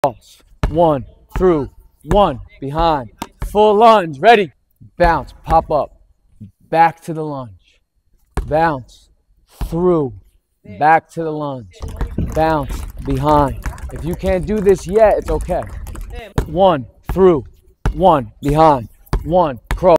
cross, 1, through, 1, behind, full lunge, ready, bounce, pop up, back to the lunge, bounce, through, back to the lunge, bounce, behind. If you can't do this yet, it's okay. 1, through, 1, behind, 1, cross.